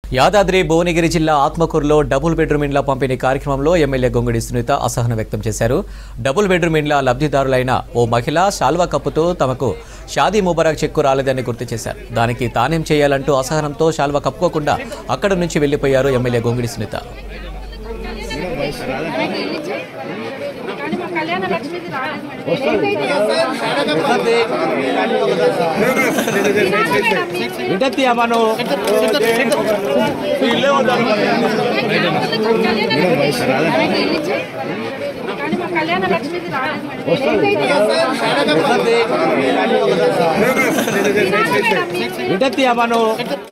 యాదాద్రి భువనగిరి జిల్లా ఆత్మకూరులో double bedroom ఇండ్ల పంపిణీ కార్యక్రమంలో ఎమ్మెల్యే గొంగుడి సునీత అసహనం వ్యక్తం చేశారు. డబుల్ బెడ్రూమ్ ఇండ్ల లబ్ధిదారులైన ఓ మహిళ శాల్వా కప్పుతో తమకు షాదీ ముబారక్ చెక్కు రాలేదని గుర్తు చేశారు. దానికి తానేం చేయాలంటూ అసహనంతో శాల్వా కప్పుకోకుండా అక్కడి నుంచి వెళ్లిపోయారు ఎమ్మెల్యే గొంగుడి సునీత. విడతి అమను